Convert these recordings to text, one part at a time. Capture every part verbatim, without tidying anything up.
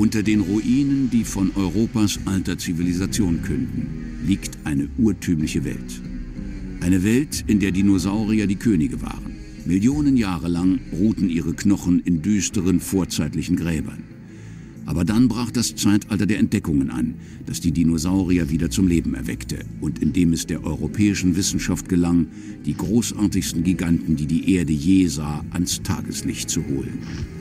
Unter den Ruinen, die von Europas alter Zivilisation künden, liegt eine urtümliche Welt. Eine Welt, in der Dinosaurier die Könige waren. Millionen Jahre lang ruhten ihre Knochen in düsteren, vorzeitlichen Gräbern. Aber dann brach das Zeitalter der Entdeckungen an, das die Dinosaurier wieder zum Leben erweckte und in dem es der europäischen Wissenschaft gelang, die großartigsten Giganten, die die Erde je sah, ans Tageslicht zu holen.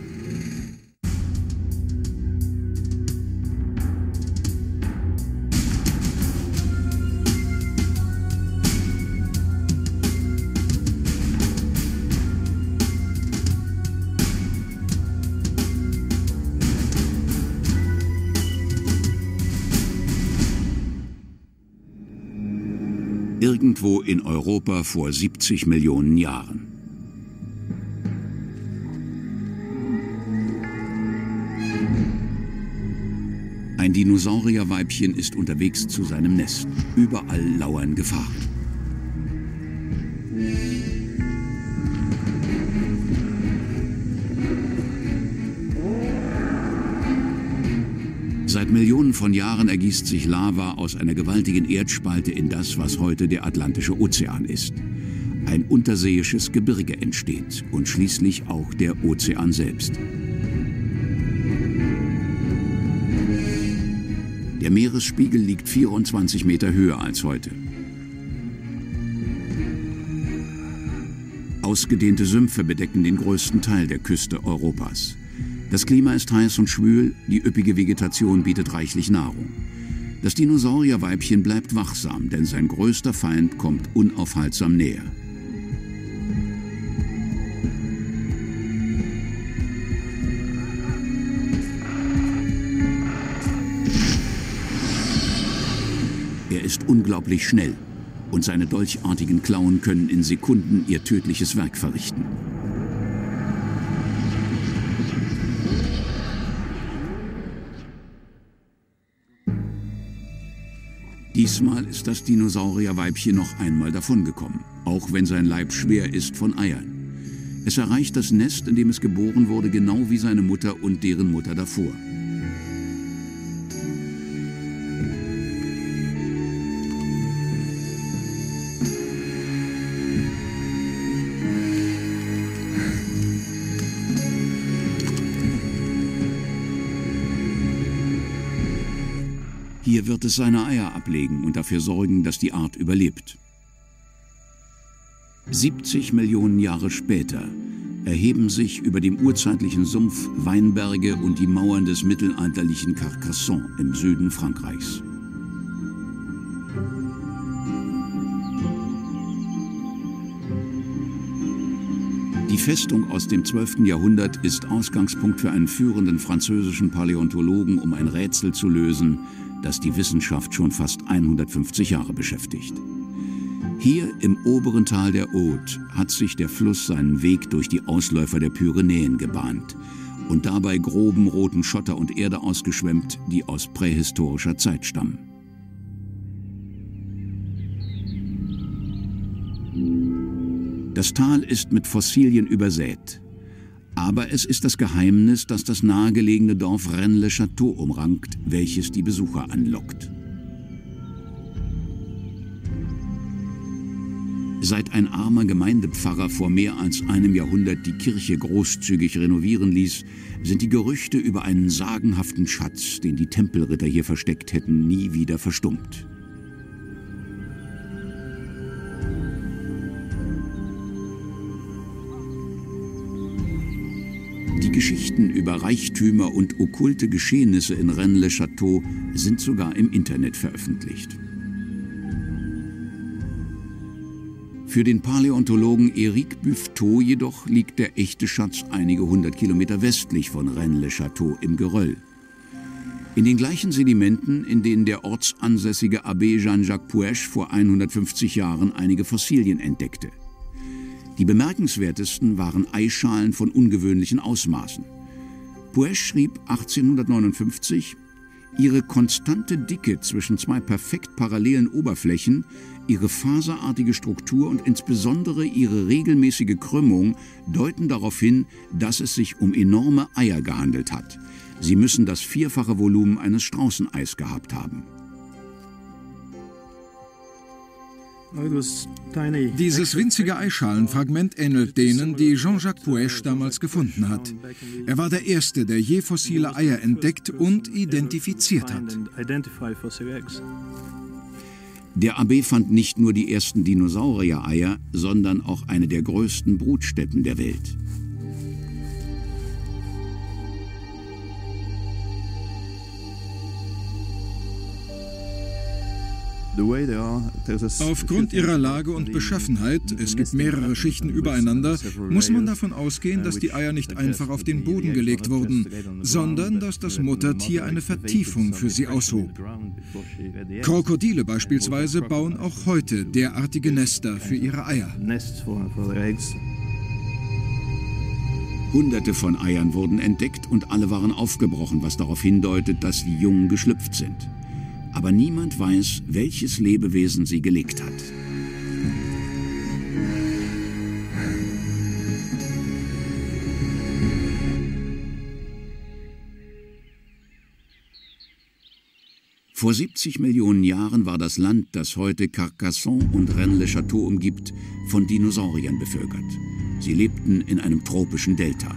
Irgendwo in Europa vor siebzig Millionen Jahren. Ein Dinosaurierweibchen ist unterwegs zu seinem Nest. Überall lauern Gefahren. Seit Millionen von Jahren ergießt sich Lava aus einer gewaltigen Erdspalte in das, was heute der Atlantische Ozean ist. Ein unterseeisches Gebirge entsteht und schließlich auch der Ozean selbst. Der Meeresspiegel liegt vierundzwanzig Meter höher als heute. Ausgedehnte Sümpfe bedecken den größten Teil der Küste Europas. Das Klima ist heiß und schwül, die üppige Vegetation bietet reichlich Nahrung. Das Dinosaurierweibchen bleibt wachsam, denn sein größter Feind kommt unaufhaltsam näher. Er ist unglaublich schnell und seine dolchartigen Klauen können in Sekunden ihr tödliches Werk verrichten. Diesmal ist das Dinosaurierweibchen noch einmal davongekommen, auch wenn sein Leib schwer ist von Eiern. Es erreicht das Nest, in dem es geboren wurde, genau wie seine Mutter und deren Mutter davor. Hier wird es seine Eier ablegen und dafür sorgen, dass die Art überlebt. siebzig Millionen Jahre später erheben sich über dem urzeitlichen Sumpf Weinberge und die Mauern des mittelalterlichen Carcassonne im Süden Frankreichs. Die Festung aus dem zwölften Jahrhundert ist Ausgangspunkt für einen führenden französischen Paläontologen, um ein Rätsel zu lösen, das die Wissenschaft schon fast hundertfünfzig Jahre beschäftigt. Hier im oberen Tal der Aude hat sich der Fluss seinen Weg durch die Ausläufer der Pyrenäen gebahnt und dabei groben roten Schotter und Erde ausgeschwemmt, die aus prähistorischer Zeit stammen. Das Tal ist mit Fossilien übersät. Aber es ist das Geheimnis, das das nahegelegene Dorf Rennes-le-Château umrankt, welches die Besucher anlockt. Seit ein armer Gemeindepfarrer vor mehr als einem Jahrhundert die Kirche großzügig renovieren ließ, sind die Gerüchte über einen sagenhaften Schatz, den die Tempelritter hier versteckt hätten, nie wieder verstummt. Die Geschichten über Reichtümer und okkulte Geschehnisse in Rennes-le-Château sind sogar im Internet veröffentlicht. Für den Paläontologen Éric Buffetot jedoch liegt der echte Schatz einige hundert Kilometer westlich von Rennes-le-Château im Geröll. In den gleichen Sedimenten, in denen der ortsansässige Abbé Jean-Jacques Puech vor hundertfünfzig Jahren einige Fossilien entdeckte. Die bemerkenswertesten waren Eischalen von ungewöhnlichen Ausmaßen. Puech schrieb achtzehnhundertneunundfünfzig, ihre konstante Dicke zwischen zwei perfekt parallelen Oberflächen, ihre faserartige Struktur und insbesondere ihre regelmäßige Krümmung deuten darauf hin, dass es sich um enorme Eier gehandelt hat, Sie müssen das vierfache Volumen eines Straußeneis gehabt haben. Dieses winzige Eischalenfragment ähnelt denen, die Jean-Jacques Puech damals gefunden hat. Er war der Erste, der je fossile Eier entdeckt und identifiziert hat. Der Abbé fand nicht nur die ersten Dinosaurier-Eier, sondern auch eine der größten Brutstätten der Welt. Aufgrund ihrer Lage und Beschaffenheit, es gibt mehrere Schichten übereinander, muss man davon ausgehen, dass die Eier nicht einfach auf den Boden gelegt wurden, sondern dass das Muttertier eine Vertiefung für sie aushob. Krokodile beispielsweise bauen auch heute derartige Nester für ihre Eier. Hunderte von Eiern wurden entdeckt und alle waren aufgebrochen, was darauf hindeutet, dass die Jungen geschlüpft sind. Aber niemand weiß, welches Lebewesen sie gelegt hat. Vor siebzig Millionen Jahren war das Land, das heute Carcassonne und Rennes-le-Château umgibt, von Dinosauriern bevölkert. Sie lebten in einem tropischen Delta.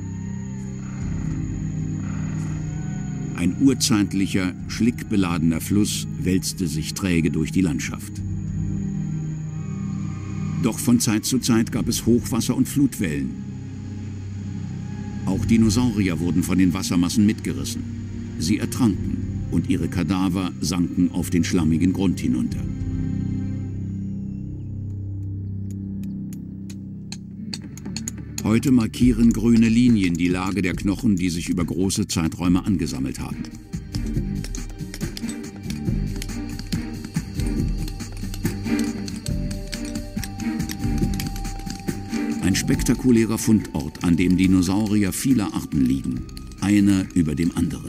Ein urzeitlicher, schlickbeladener Fluss wälzte sich träge durch die Landschaft. Doch von Zeit zu Zeit gab es Hochwasser und Flutwellen. Auch Dinosaurier wurden von den Wassermassen mitgerissen. Sie ertranken und ihre Kadaver sanken auf den schlammigen Grund hinunter. Heute markieren grüne Linien die Lage der Knochen, die sich über große Zeiträume angesammelt haben. Ein spektakulärer Fundort, an dem Dinosaurier vieler Arten liegen, einer über dem anderen.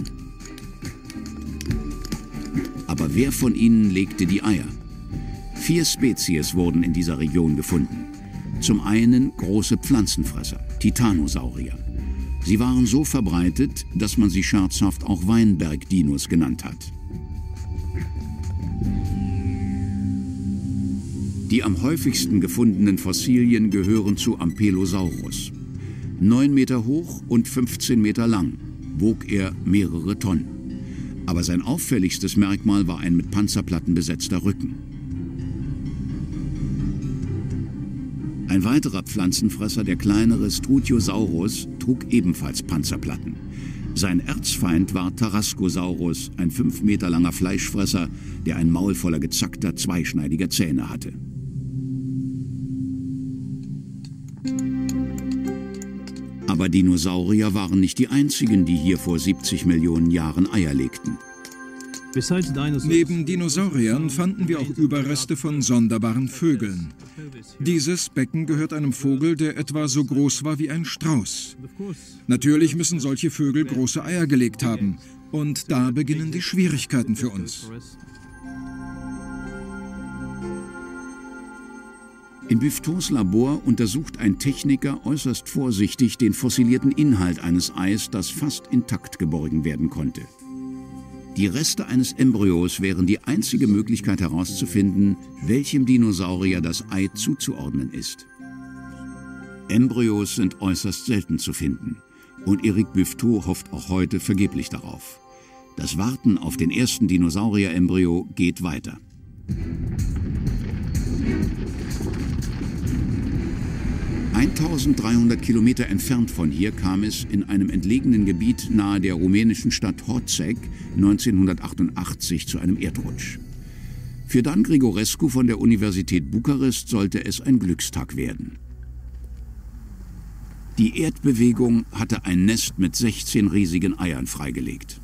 Aber wer von ihnen legte die Eier? Vier Spezies wurden in dieser Region gefunden. Zum einen große Pflanzenfresser, Titanosaurier. Sie waren so verbreitet, dass man sie scherzhaft auch Weinbergdinos genannt hat. Die am häufigsten gefundenen Fossilien gehören zu Ampelosaurus. Neun Meter hoch und fünfzehn Meter lang wog er mehrere Tonnen. Aber sein auffälligstes Merkmal war ein mit Panzerplatten besetzter Rücken. Ein weiterer Pflanzenfresser, der kleinere Strutiosaurus, trug ebenfalls Panzerplatten. Sein Erzfeind war Tarascosaurus, ein fünf Meter langer Fleischfresser, der ein Maul voller gezackter, zweischneidiger Zähne hatte. Aber Dinosaurier waren nicht die einzigen, die hier vor siebzig Millionen Jahren Eier legten. Neben Dinosauriern fanden wir auch Überreste von sonderbaren Vögeln. Dieses Becken gehört einem Vogel, der etwa so groß war wie ein Strauß. Natürlich müssen solche Vögel große Eier gelegt haben. Und da beginnen die Schwierigkeiten für uns. In Büffetos Labor untersucht ein Techniker äußerst vorsichtig den fossilierten Inhalt eines Eis, das fast intakt geborgen werden konnte. Die Reste eines Embryos wären die einzige Möglichkeit herauszufinden, welchem Dinosaurier das Ei zuzuordnen ist. Embryos sind äußerst selten zu finden und Eric Büffetot hofft auch heute vergeblich darauf. Das Warten auf den ersten Dinosaurier-Embryo geht weiter. eintausenddreihundert Kilometer entfernt von hier kam es in einem entlegenen Gebiet nahe der rumänischen Stadt Horțeg neunzehnhundertachtundachtzig zu einem Erdrutsch. Für Dan Grigorescu von der Universität Bukarest sollte es ein Glückstag werden. Die Erdbewegung hatte ein Nest mit sechzehn riesigen Eiern freigelegt.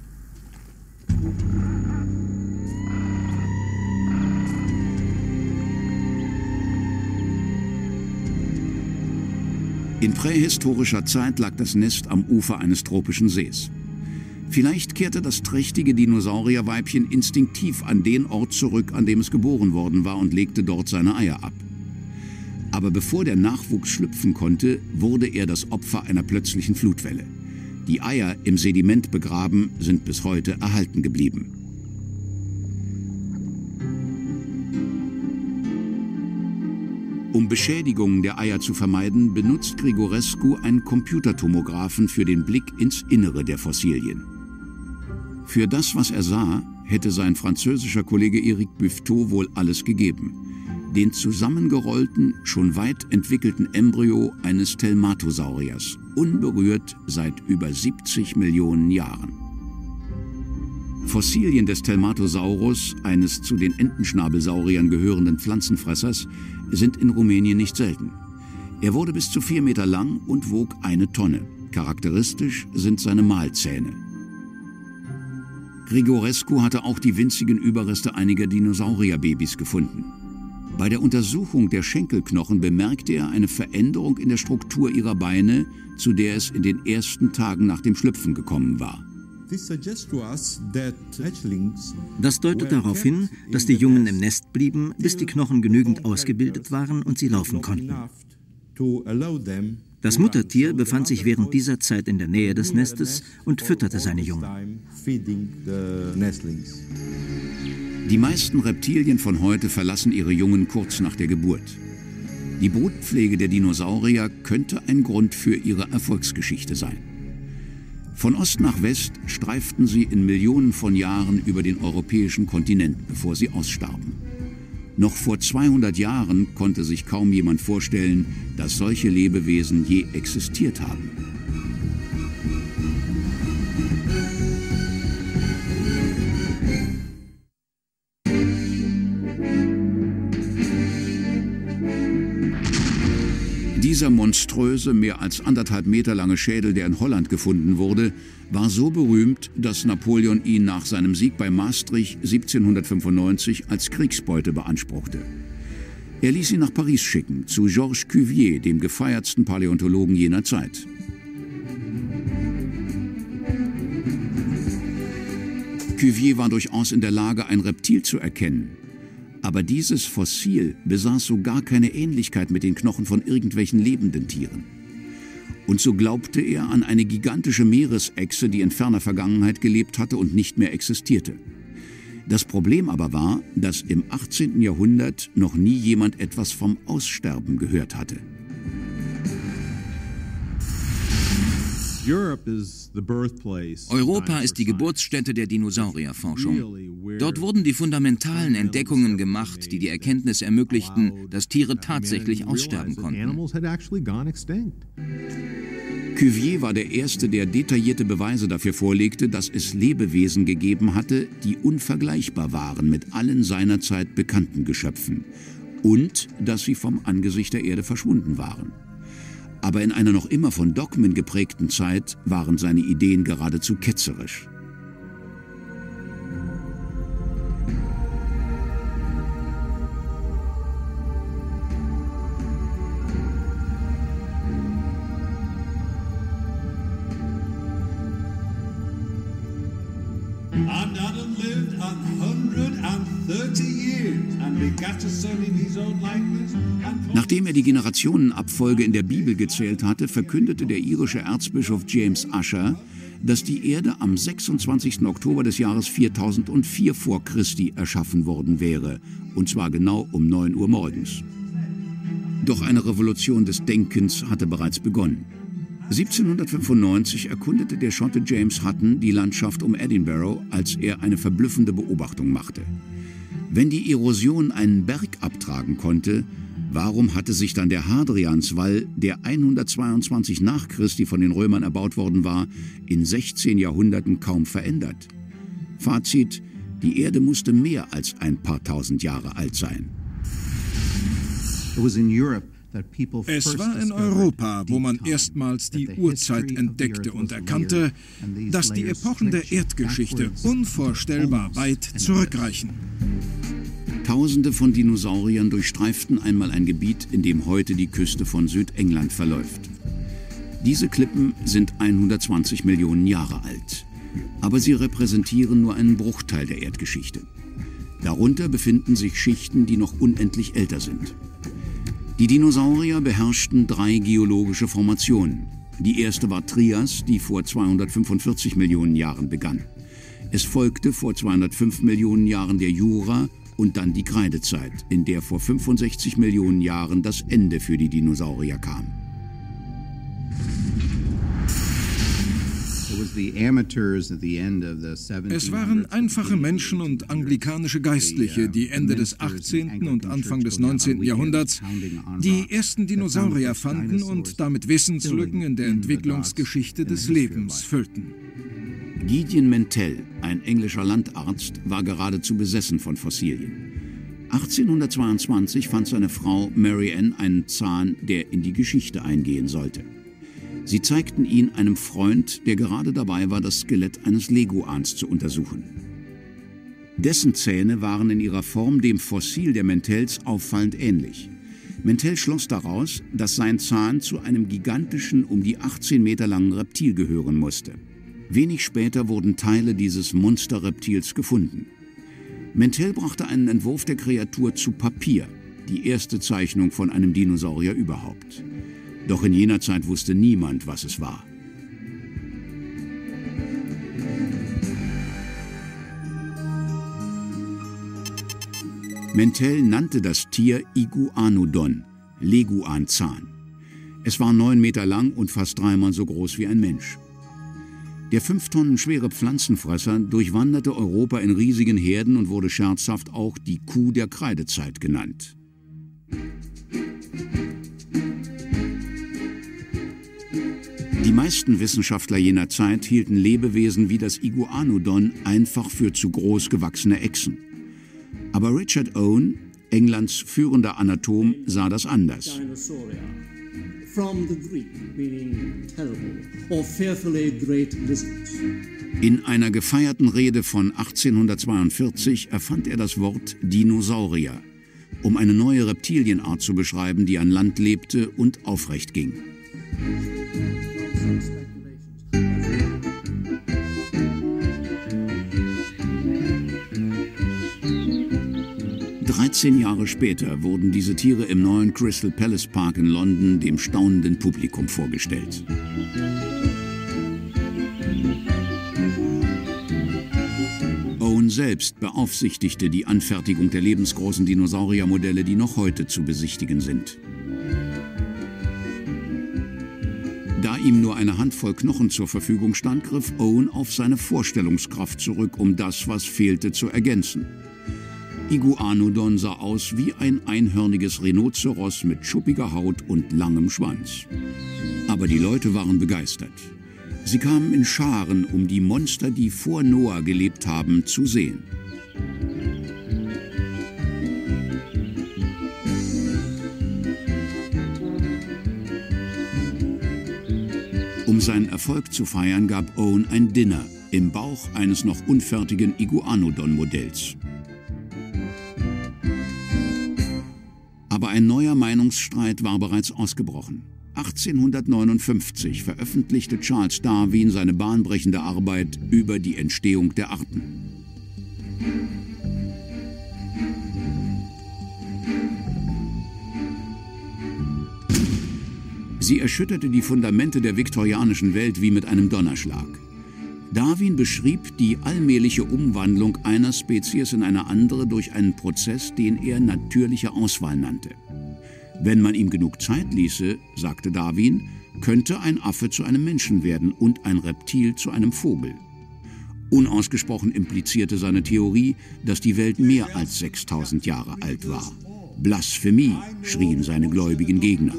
In prähistorischer Zeit lag das Nest am Ufer eines tropischen Sees. Vielleicht kehrte das trächtige Dinosaurierweibchen instinktiv an den Ort zurück, an dem es geboren worden war und legte dort seine Eier ab. Aber bevor der Nachwuchs schlüpfen konnte, wurde er das Opfer einer plötzlichen Flutwelle. Die Eier im Sediment begraben sind bis heute erhalten geblieben. Um Beschädigungen der Eier zu vermeiden, benutzt Grigorescu einen Computertomographen für den Blick ins Innere der Fossilien. Für das, was er sah, hätte sein französischer Kollege Éric Buffetot wohl alles gegeben. Den zusammengerollten, schon weit entwickelten Embryo eines Telmatosauriers, unberührt seit über siebzig Millionen Jahren. Fossilien des Telmatosaurus, eines zu den Entenschnabelsauriern gehörenden Pflanzenfressers, sind in Rumänien nicht selten. Er wurde bis zu vier Meter lang und wog eine Tonne. Charakteristisch sind seine Mahlzähne. Grigorescu hatte auch die winzigen Überreste einiger Dinosaurierbabys gefunden. Bei der Untersuchung der Schenkelknochen bemerkte er eine Veränderung in der Struktur ihrer Beine, zu der es in den ersten Tagen nach dem Schlüpfen gekommen war. Das deutet darauf hin, dass die Jungen im Nest blieben, bis die Knochen genügend ausgebildet waren und sie laufen konnten. Das Muttertier befand sich während dieser Zeit in der Nähe des Nestes und fütterte seine Jungen. Die meisten Reptilien von heute verlassen ihre Jungen kurz nach der Geburt. Die Brutpflege der Dinosaurier könnte ein Grund für ihre Erfolgsgeschichte sein. Von Ost nach West streiften sie in Millionen von Jahren über den europäischen Kontinent, bevor sie ausstarben. Noch vor zweihundert Jahren konnte sich kaum jemand vorstellen, dass solche Lebewesen je existiert haben. Dieser monströse, mehr als anderthalb Meter lange Schädel, der in Holland gefunden wurde, war so berühmt, dass Napoleon ihn nach seinem Sieg bei Maastricht siebzehnhundertfünfundneunzig als Kriegsbeute beanspruchte. Er ließ ihn nach Paris schicken, zu Georges Cuvier, dem gefeiertsten Paläontologen jener Zeit. Cuvier war durchaus in der Lage, ein Reptil zu erkennen. Aber dieses Fossil besaß so gar keine Ähnlichkeit mit den Knochen von irgendwelchen lebenden Tieren. Und so glaubte er an eine gigantische Meeresechse, die in ferner Vergangenheit gelebt hatte und nicht mehr existierte. Das Problem aber war, dass im achtzehnten Jahrhundert noch nie jemand etwas vom Aussterben gehört hatte. Europa ist die Geburtsstätte der Dinosaurierforschung. Dort wurden die fundamentalen Entdeckungen gemacht, die die Erkenntnis ermöglichten, dass Tiere tatsächlich aussterben konnten. Cuvier war der Erste, der detaillierte Beweise dafür vorlegte, dass es Lebewesen gegeben hatte, die unvergleichbar waren mit allen seinerzeit bekannten Geschöpfen und dass sie vom Angesicht der Erde verschwunden waren. Aber in einer noch immer von Dogmen geprägten Zeit waren seine Ideen geradezu ketzerisch. Nachdem er die Generationenabfolge in der Bibel gezählt hatte, verkündete der irische Erzbischof James Ussher, dass die Erde am sechsundzwanzigsten Oktober des Jahres viertausendvier vor Christi erschaffen worden wäre, und zwar genau um neun Uhr morgens. Doch eine Revolution des Denkens hatte bereits begonnen. siebzehnhundertfünfundneunzig erkundete der Schotte James Hutton die Landschaft um Edinburgh, als er eine verblüffende Beobachtung machte. Wenn die Erosion einen Berg abtragen konnte, warum hatte sich dann der Hadrianswall, der hundertzweiundzwanzig nach Christi von den Römern erbaut worden war, in sechzehn Jahrhunderten kaum verändert? Fazit: Die Erde musste mehr als ein paar tausend Jahre alt sein. Es war in Europa, wo man erstmals die Urzeit entdeckte und erkannte, dass die Epochen der Erdgeschichte unvorstellbar weit zurückreichen. Tausende von Dinosauriern durchstreiften einmal ein Gebiet, in dem heute die Küste von Südengland verläuft. Diese Klippen sind hundertzwanzig Millionen Jahre alt, aber sie repräsentieren nur einen Bruchteil der Erdgeschichte. Darunter befinden sich Schichten, die noch unendlich älter sind. Die Dinosaurier beherrschten drei geologische Formationen: Die erste war Trias, die vor zweihundertfünfundvierzig Millionen Jahren begann. Es folgte vor zweihundertfünf Millionen Jahren der Jura und dann die Kreidezeit, in der vor fünfundsechzig Millionen Jahren das Ende für die Dinosaurier kam. Es waren einfache Menschen und anglikanische Geistliche, die Ende des achtzehnten und Anfang des neunzehnten Jahrhunderts die ersten Dinosaurier fanden und damit Wissenslücken in der Entwicklungsgeschichte des Lebens füllten. Gideon Mantell, ein englischer Landarzt, war geradezu besessen von Fossilien. achtzehnhundertzweiundzwanzig fand seine Frau Mary Ann einen Zahn, der in die Geschichte eingehen sollte. Sie zeigten ihn einem Freund, der gerade dabei war, das Skelett eines Leguans zu untersuchen. Dessen Zähne waren in ihrer Form dem Fossil der Mantells auffallend ähnlich. Mantell schloss daraus, dass sein Zahn zu einem gigantischen, um die achtzehn Meter langen Reptil gehören musste. Wenig später wurden Teile dieses Monsterreptils gefunden. Mantell brachte einen Entwurf der Kreatur zu Papier, die erste Zeichnung von einem Dinosaurier überhaupt. Doch in jener Zeit wusste niemand, was es war. Mantell nannte das Tier Iguanodon, Leguanzahn. Es war neun Meter lang und fast dreimal so groß wie ein Mensch. Der fünf Tonnen schwere Pflanzenfresser durchwanderte Europa in riesigen Herden und wurde scherzhaft auch die Kuh der Kreidezeit genannt. Die meisten Wissenschaftler jener Zeit hielten Lebewesen wie das Iguanodon einfach für zu groß gewachsene Echsen. Aber Richard Owen, Englands führender Anatom, sah das anders. In einer gefeierten Rede von achtzehnhundertzweiundvierzig erfand er das Wort Dinosaurier, um eine neue Reptilienart zu beschreiben, die an Land lebte und aufrecht ging. dreizehn Jahre später wurden diese Tiere im neuen Crystal Palace Park in London dem staunenden Publikum vorgestellt. Owen selbst beaufsichtigte die Anfertigung der lebensgroßen Dinosauriermodelle, die noch heute zu besichtigen sind. Da ihm nur eine Handvoll Knochen zur Verfügung stand, griff Owen auf seine Vorstellungskraft zurück, um das, was fehlte, zu ergänzen. Iguanodon sah aus wie ein einhörniges Rhinozeros mit schuppiger Haut und langem Schwanz. Aber die Leute waren begeistert. Sie kamen in Scharen, um die Monster, die vor Noah gelebt haben, zu sehen. Um seinen Erfolg zu feiern, gab Owen ein Dinner im Bauch eines noch unfertigen Iguanodon-Modells. Aber ein neuer Meinungsstreit war bereits ausgebrochen. achtzehnhundertneunundfünfzig veröffentlichte Charles Darwin seine bahnbrechende Arbeit über die Entstehung der Arten. Sie erschütterte die Fundamente der viktorianischen Welt wie mit einem Donnerschlag. Darwin beschrieb die allmähliche Umwandlung einer Spezies in eine andere durch einen Prozess, den er natürliche Auswahl nannte. Wenn man ihm genug Zeit ließe, sagte Darwin, könnte ein Affe zu einem Menschen werden und ein Reptil zu einem Vogel. Unausgesprochen implizierte seine Theorie, dass die Welt mehr als sechstausend Jahre alt war. Blasphemie, schrien seine gläubigen Gegner.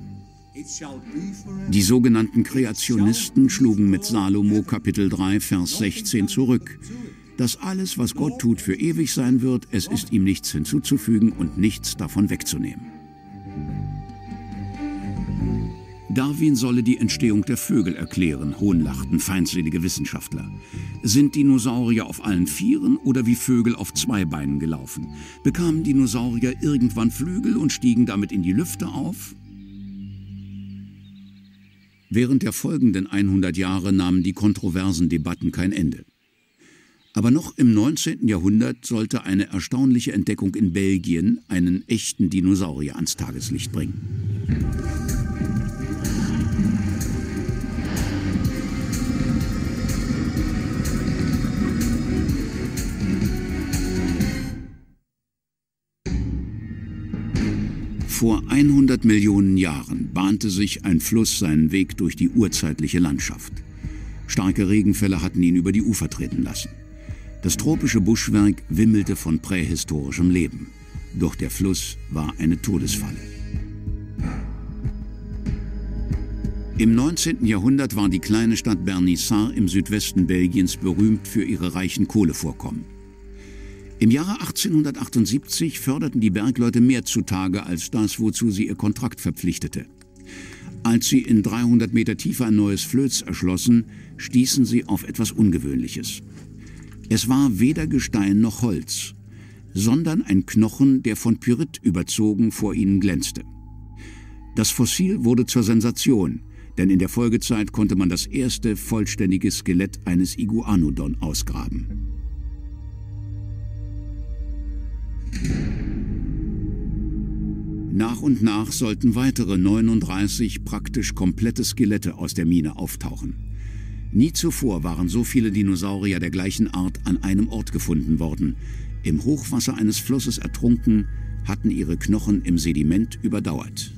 Die sogenannten Kreationisten schlugen mit Salomo Kapitel drei, Vers sechzehn zurück. Dass alles, was Gott tut, für ewig sein wird, es ist ihm nichts hinzuzufügen und nichts davon wegzunehmen. Darwin solle die Entstehung der Vögel erklären, hohnlachten feindselige Wissenschaftler. Sind Dinosaurier auf allen Vieren oder wie Vögel auf zwei Beinen gelaufen? Bekamen Dinosaurier irgendwann Flügel und stiegen damit in die Lüfte auf? Während der folgenden hundert Jahre nahmen die kontroversen Debatten kein Ende. Aber noch im neunzehnten Jahrhundert sollte eine erstaunliche Entdeckung in Belgien einen echten Dinosaurier ans Tageslicht bringen. Vor hundert Millionen Jahren bahnte sich ein Fluss seinen Weg durch die urzeitliche Landschaft. Starke Regenfälle hatten ihn über die Ufer treten lassen. Das tropische Buschwerk wimmelte von prähistorischem Leben. Doch der Fluss war eine Todesfalle. Im neunzehnten Jahrhundert war die kleine Stadt Bernissart im Südwesten Belgiens berühmt für ihre reichen Kohlevorkommen. Im Jahre achtzehnhundertachtundsiebzig förderten die Bergleute mehr zutage als das, wozu sie ihr Kontrakt verpflichtete. Als sie in dreihundert Meter Tiefe ein neues Flöz erschlossen, stießen sie auf etwas Ungewöhnliches. Es war weder Gestein noch Holz, sondern ein Knochen, der von Pyrit überzogen vor ihnen glänzte. Das Fossil wurde zur Sensation, denn in der Folgezeit konnte man das erste vollständige Skelett eines Iguanodon ausgraben. Nach und nach sollten weitere neununddreißig praktisch komplette Skelette aus der Mine auftauchen. Nie zuvor waren so viele Dinosaurier der gleichen Art an einem Ort gefunden worden. Im Hochwasser eines Flusses ertrunken, hatten ihre Knochen im Sediment überdauert.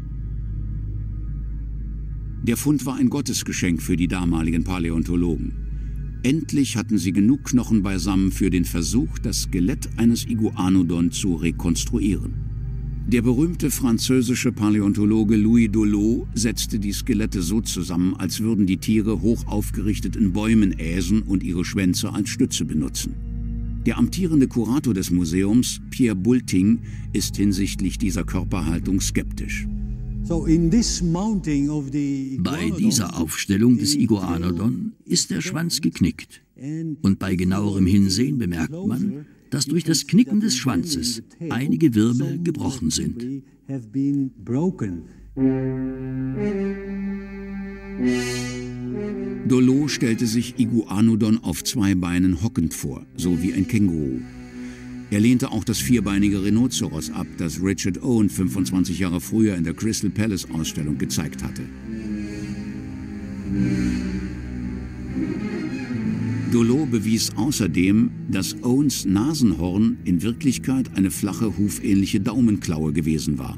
Der Fund war ein Gottesgeschenk für die damaligen Paläontologen. Endlich hatten sie genug Knochen beisammen für den Versuch, das Skelett eines Iguanodon zu rekonstruieren. Der berühmte französische Paläontologe Louis Dollo setzte die Skelette so zusammen, als würden die Tiere hoch aufgerichtet in Bäumen äsen und ihre Schwänze als Stütze benutzen. Der amtierende Kurator des Museums, Pierre Bulting, ist hinsichtlich dieser Körperhaltung skeptisch. Bei dieser Aufstellung des Iguanodon ist der Schwanz geknickt. Und bei genauerem Hinsehen bemerkt man, dass durch das Knicken des Schwanzes einige Wirbel gebrochen sind. Dollo stellte sich Iguanodon auf zwei Beinen hockend vor, so wie ein Känguru. Er lehnte auch das vierbeinige Rhinoceros ab, das Richard Owen fünfundzwanzig Jahre früher in der Crystal Palace Ausstellung gezeigt hatte. Dollo bewies außerdem, dass Owens Nasenhorn in Wirklichkeit eine flache, hufähnliche Daumenklaue gewesen war.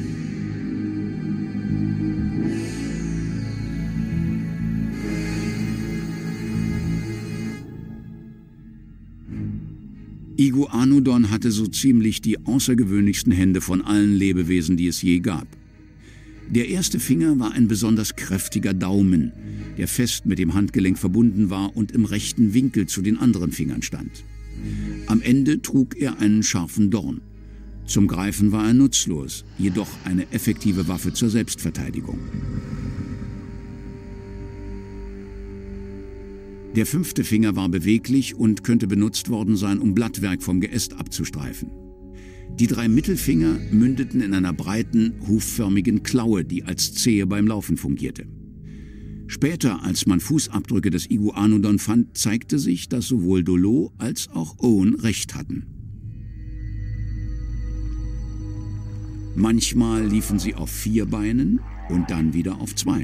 Iguanodon hatte so ziemlich die außergewöhnlichsten Hände von allen Lebewesen, die es je gab. Der erste Finger war ein besonders kräftiger Daumen, der fest mit dem Handgelenk verbunden war und im rechten Winkel zu den anderen Fingern stand. Am Ende trug er einen scharfen Dorn. Zum Greifen war er nutzlos, jedoch eine effektive Waffe zur Selbstverteidigung. Der fünfte Finger war beweglich und könnte benutzt worden sein, um Blattwerk vom Geäst abzustreifen. Die drei Mittelfinger mündeten in einer breiten, hufförmigen Klaue, die als Zehe beim Laufen fungierte. Später, als man Fußabdrücke des Iguanodon fand, zeigte sich, dass sowohl Dollo als auch Owen recht hatten. Manchmal liefen sie auf vier Beinen und dann wieder auf zwei.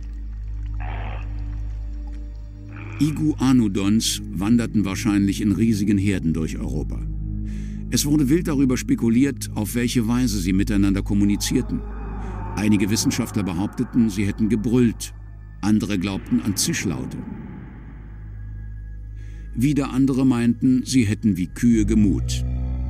Iguanodons wanderten wahrscheinlich in riesigen Herden durch Europa. Es wurde wild darüber spekuliert, auf welche Weise sie miteinander kommunizierten. Einige Wissenschaftler behaupteten, sie hätten gebrüllt, andere glaubten an Zischlaute. Wieder andere meinten, sie hätten wie Kühe gemut.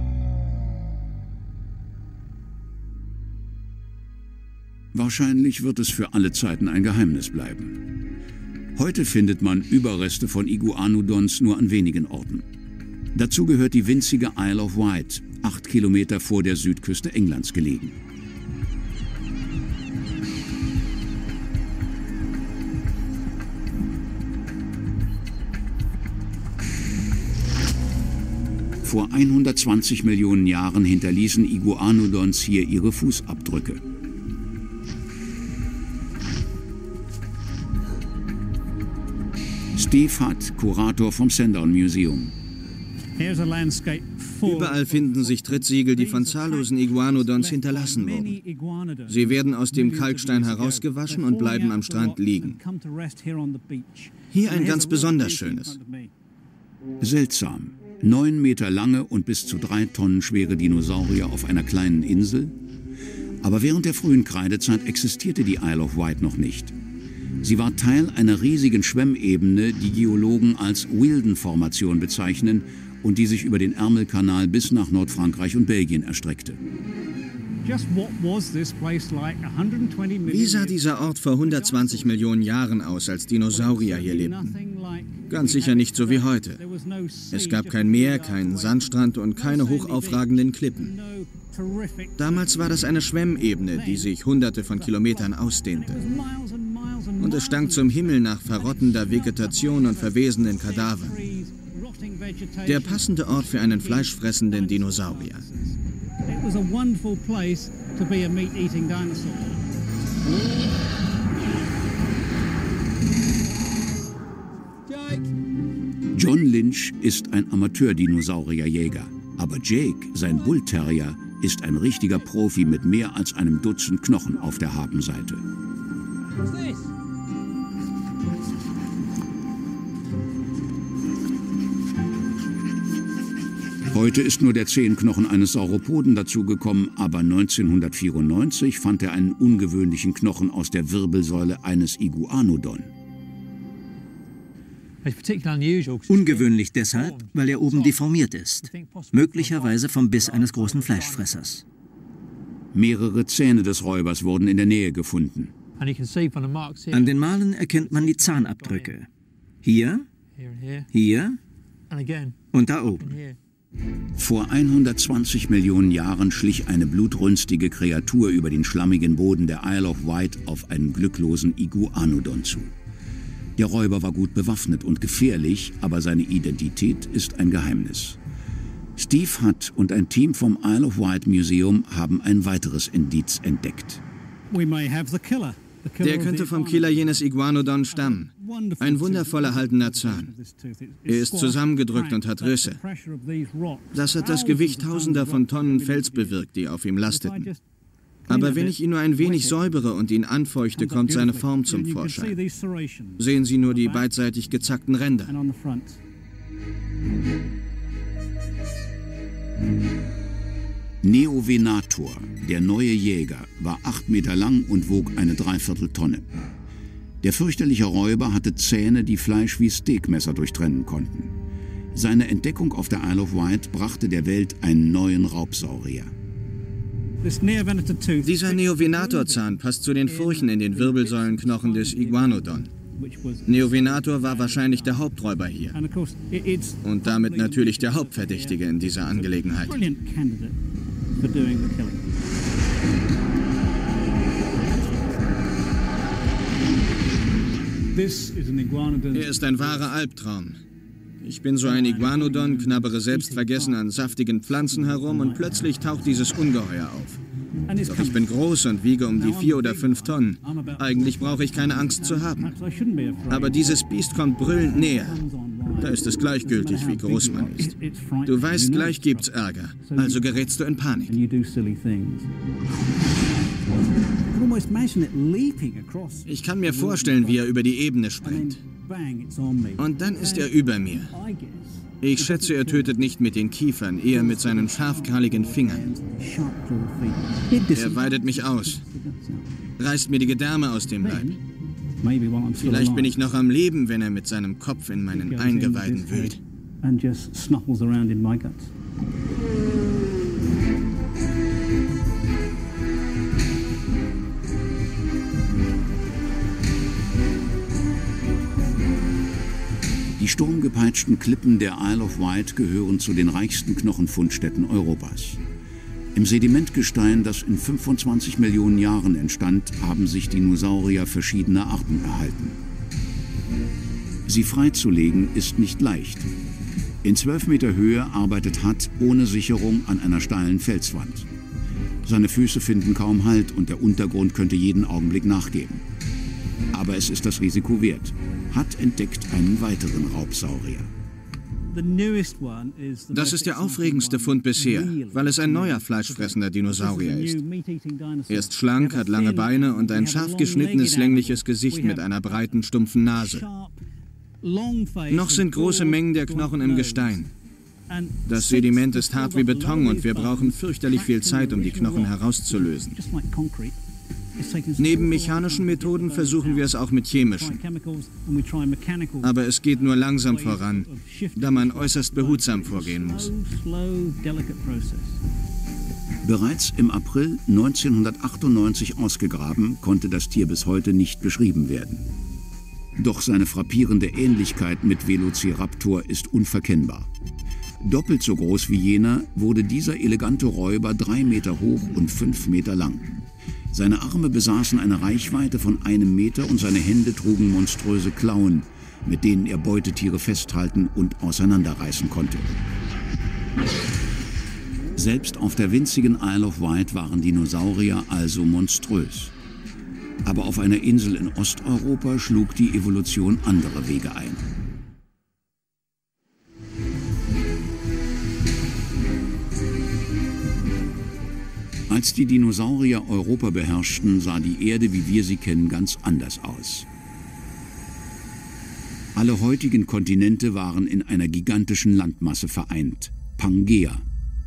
Wahrscheinlich wird es für alle Zeiten ein Geheimnis bleiben. Heute findet man Überreste von Iguanodons nur an wenigen Orten. Dazu gehört die winzige Isle of Wight, acht Kilometer vor der Südküste Englands gelegen. Vor hundertzwanzig Millionen Jahren hinterließen Iguanodons hier ihre Fußabdrücke. Steve Hutt, Kurator vom Sandown Museum. Überall finden sich Trittsiegel, die von zahllosen Iguanodons hinterlassen wurden. Sie werden aus dem Kalkstein herausgewaschen und bleiben am Strand liegen. Hier ein ganz besonders schönes. Seltsam. Neun Meter lange und bis zu drei Tonnen schwere Dinosaurier auf einer kleinen Insel. Aber während der frühen Kreidezeit existierte die Isle of Wight noch nicht. Sie war Teil einer riesigen Schwemmebene, die Geologen als Wealden-Formation bezeichnen und die sich über den Ärmelkanal bis nach Nordfrankreich und Belgien erstreckte. Wie sah dieser Ort vor hundertzwanzig Millionen Jahren aus, als Dinosaurier hier lebten? Ganz sicher nicht so wie heute. Es gab kein Meer, keinen Sandstrand und keine hochaufragenden Klippen. Damals war das eine Schwemmebene, die sich hunderte von Kilometern ausdehnte. Und es stank zum Himmel nach verrottender Vegetation und verwesenden Kadavern. Der passende Ort für einen fleischfressenden Dinosaurier. John Lynch ist ein Amateur-Dinosaurierjäger, aber Jake, sein Bullterrier, ist ein richtiger Profi mit mehr als einem Dutzend Knochen auf der Habenseite. Heute ist nur der Zehenknochen eines Sauropoden dazugekommen, aber neunzehnhundertvierundneunzig fand er einen ungewöhnlichen Knochen aus der Wirbelsäule eines Iguanodon. Ungewöhnlich deshalb, weil er oben deformiert ist, möglicherweise vom Biss eines großen Fleischfressers. Mehrere Zähne des Räubers wurden in der Nähe gefunden. An den Malen erkennt man die Zahnabdrücke. Hier, hier und da oben. Vor hundertzwanzig Millionen Jahren schlich eine blutrünstige Kreatur über den schlammigen Boden der Isle of Wight auf einen glücklosen Iguanodon zu. Der Räuber war gut bewaffnet und gefährlich, aber seine Identität ist ein Geheimnis. Steve Hutt und ein Team vom Isle of Wight Museum haben ein weiteres Indiz entdeckt. Der könnte vom Killer jenes Iguanodon stammen. Ein wundervoll erhaltener Zahn. Er ist zusammengedrückt und hat Risse. Das hat das Gewicht tausender von Tonnen Fels bewirkt, die auf ihm lasteten. Aber wenn ich ihn nur ein wenig säubere und ihn anfeuchte, kommt seine Form zum Vorschein. Sehen Sie nur die beidseitig gezackten Ränder. Neovenator, der neue Jäger, war acht Meter lang und wog eine Dreivierteltonne. Der fürchterliche Räuber hatte Zähne, die Fleisch wie Steakmesser durchtrennen konnten. Seine Entdeckung auf der Isle of Wight brachte der Welt einen neuen Raubsaurier. Dieser Neovenator-Zahn passt zu den Furchen in den Wirbelsäulenknochen des Iguanodon. Neovenator war wahrscheinlich der Haupträuber hier. Und damit natürlich der Hauptverdächtige in dieser Angelegenheit. Er ist ein wahrer Albtraum. Ich bin so ein Iguanodon, knabbere selbstvergessen an saftigen Pflanzen herum und plötzlich taucht dieses Ungeheuer auf. Doch ich bin groß und wiege um die vier oder fünf Tonnen. Eigentlich brauche ich keine Angst zu haben. Aber dieses Biest kommt brüllend näher. Da ist es gleichgültig, wie groß man ist. Du weißt, gleich gibt's Ärger. Also gerätst du in Panik. Ich kann mir vorstellen, wie er über die Ebene springt. Und dann ist er über mir. Ich schätze, er tötet nicht mit den Kiefern, eher mit seinen scharfkralligen Fingern. Er weidet mich aus, reißt mir die Gedärme aus dem Leib. Vielleicht bin ich noch am Leben, wenn er mit seinem Kopf in meinen Eingeweiden wühlt. Die sturmgepeitschten Klippen der Isle of Wight gehören zu den reichsten Knochenfundstätten Europas. Im Sedimentgestein, das in fünfundzwanzig Millionen Jahren entstand, haben sich Dinosaurier verschiedener Arten erhalten. Sie freizulegen ist nicht leicht. In zwölf Meter Höhe arbeitet Hutt ohne Sicherung an einer steilen Felswand. Seine Füße finden kaum Halt und der Untergrund könnte jeden Augenblick nachgeben. Aber es ist das Risiko wert. Hutt entdeckt einen weiteren Raubsaurier. Das ist der aufregendste Fund bisher, weil es ein neuer fleischfressender Dinosaurier ist. Er ist schlank, hat lange Beine und ein scharf geschnittenes, längliches Gesicht mit einer breiten, stumpfen Nase. Noch sind große Mengen der Knochen im Gestein. Das Sediment ist hart wie Beton und wir brauchen fürchterlich viel Zeit, um die Knochen herauszulösen. Neben mechanischen Methoden versuchen wir es auch mit chemischen. Aber es geht nur langsam voran, da man äußerst behutsam vorgehen muss. Bereits im April neunzehnhundertachtundneunzig ausgegraben, konnte das Tier bis heute nicht beschrieben werden. Doch seine frappierende Ähnlichkeit mit Velociraptor ist unverkennbar. Doppelt so groß wie jener wurde dieser elegante Räuber drei Meter hoch und fünf Meter lang. Seine Arme besaßen eine Reichweite von einem Meter und seine Hände trugen monströse Klauen, mit denen er Beutetiere festhalten und auseinanderreißen konnte. Selbst auf der winzigen Isle of Wight waren Dinosaurier also monströs. Aber auf einer Insel in Osteuropa schlug die Evolution andere Wege ein. Als die Dinosaurier Europa beherrschten, sah die Erde, wie wir sie kennen, ganz anders aus. Alle heutigen Kontinente waren in einer gigantischen Landmasse vereint, Pangea.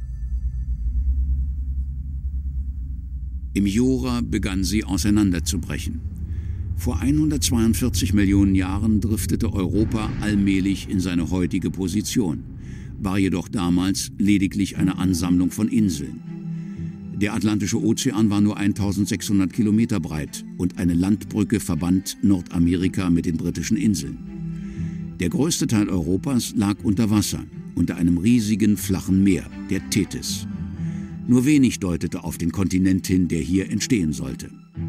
Im Jura begann sie auseinanderzubrechen. Vor hundertzweiundvierzig Millionen Jahren driftete Europa allmählich in seine heutige Position, war jedoch damals lediglich eine Ansammlung von Inseln. Der Atlantische Ozean war nur eintausendsechshundert Kilometer breit und eine Landbrücke verband Nordamerika mit den britischen Inseln. Der größte Teil Europas lag unter Wasser, unter einem riesigen flachen Meer, der Tethys. Nur wenig deutete auf den Kontinent hin, der hier entstehen sollte.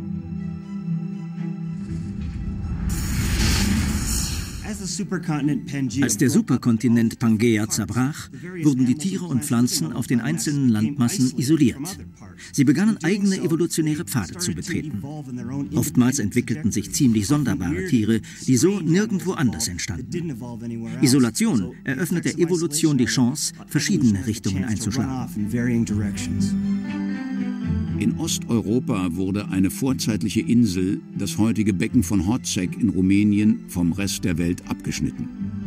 Als der Superkontinent Pangea zerbrach, wurden die Tiere und Pflanzen auf den einzelnen Landmassen isoliert. Sie begannen eigene evolutionäre Pfade zu betreten. Oftmals entwickelten sich ziemlich sonderbare Tiere, die so nirgendwo anders entstanden. Isolation eröffnet der Evolution die Chance, verschiedene Richtungen einzuschlagen. In Osteuropa wurde eine vorzeitliche Insel, das heutige Becken von Hodzec in Rumänien, vom Rest der Welt abgeschnitten.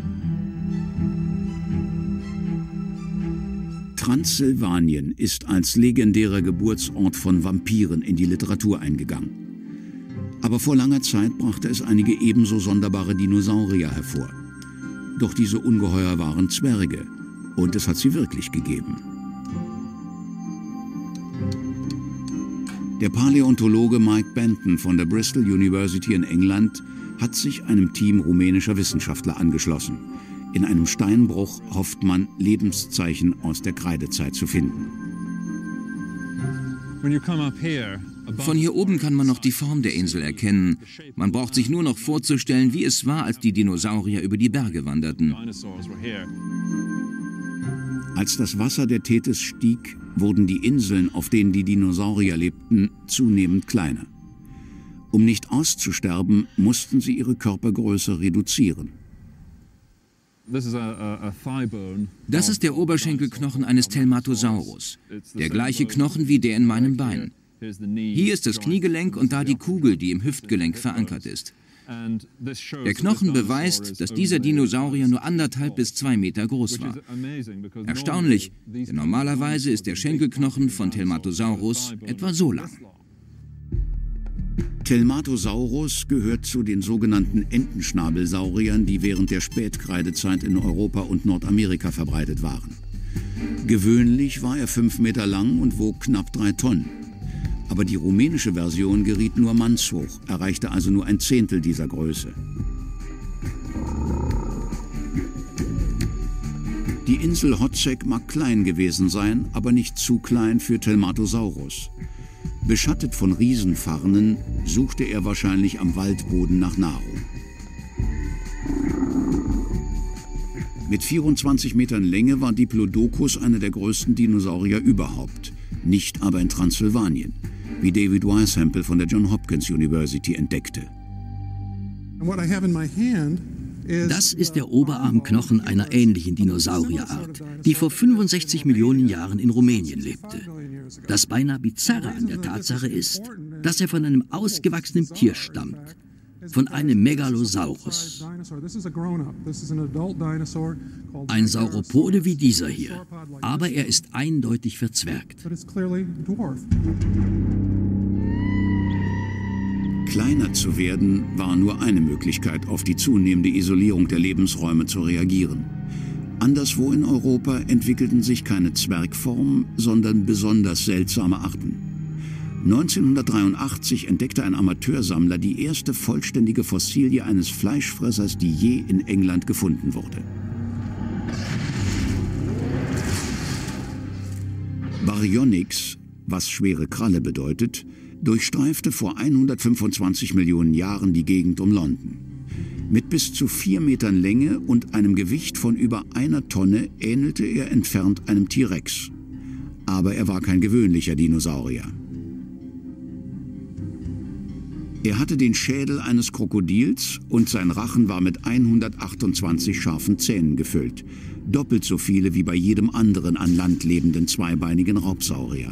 Transsilvanien ist als legendärer Geburtsort von Vampiren in die Literatur eingegangen. Aber vor langer Zeit brachte es einige ebenso sonderbare Dinosaurier hervor. Doch diese Ungeheuer waren Zwerge, und es hat sie wirklich gegeben. Der Paläontologe Mike Benton von der Bristol University in England hat sich einem Team rumänischer Wissenschaftler angeschlossen. In einem Steinbruch hofft man, Lebenszeichen aus der Kreidezeit zu finden. Von hier oben kann man noch die Form der Insel erkennen. Man braucht sich nur noch vorzustellen, wie es war, als die Dinosaurier über die Berge wanderten. Als das Wasser der Tethys stieg, wurden die Inseln, auf denen die Dinosaurier lebten, zunehmend kleiner. Um nicht auszusterben, mussten sie ihre Körpergröße reduzieren. Das ist der Oberschenkelknochen eines Telmatosaurus, der gleiche Knochen wie der in meinem Bein. Hier ist das Kniegelenk und da die Kugel, die im Hüftgelenk verankert ist. Der Knochen beweist, dass dieser Dinosaurier nur anderthalb bis zwei Meter groß war. Erstaunlich, denn normalerweise ist der Schenkelknochen von Telmatosaurus etwa so lang. Telmatosaurus gehört zu den sogenannten Entenschnabelsauriern, die während der Spätkreidezeit in Europa und Nordamerika verbreitet waren. Gewöhnlich war er fünf Meter lang und wog knapp drei Tonnen. Aber die rumänische Version geriet nur mannshoch, erreichte also nur ein Zehntel dieser Größe. Die Insel Hodzec mag klein gewesen sein, aber nicht zu klein für Telmatosaurus. Beschattet von Riesenfarnen suchte er wahrscheinlich am Waldboden nach Nahrung. Mit vierundzwanzig Metern Länge war Diplodocus einer der größten Dinosaurier überhaupt, nicht aber in Transsilvanien, wie David Weishampel von der Johns Hopkins University entdeckte. Das ist der Oberarmknochen einer ähnlichen Dinosaurierart, die vor fünfundsechzig Millionen Jahren in Rumänien lebte. Das beinahe Bizarre an der Tatsache ist, dass er von einem ausgewachsenen Tier stammt, von einem Megalosaurus. Ein Sauropode wie dieser hier, aber er ist eindeutig verzwergt. Kleiner zu werden war nur eine Möglichkeit, auf die zunehmende Isolierung der Lebensräume zu reagieren. Anderswo in Europa entwickelten sich keine Zwergformen, sondern besonders seltsame Arten. neunzehnhundertdreiundachtzig entdeckte ein Amateursammler die erste vollständige Fossilie eines Fleischfressers, die je in England gefunden wurde. Baryonyx, was schwere Kralle bedeutet, durchstreifte vor hundertfünfundzwanzig Millionen Jahren die Gegend um London. Mit bis zu vier Metern Länge und einem Gewicht von über einer Tonne ähnelte er entfernt einem T-Rex. Aber er war kein gewöhnlicher Dinosaurier. Er hatte den Schädel eines Krokodils und sein Rachen war mit hundertachtundzwanzig scharfen Zähnen gefüllt. Doppelt so viele wie bei jedem anderen an Land lebenden zweibeinigen Raubsaurier.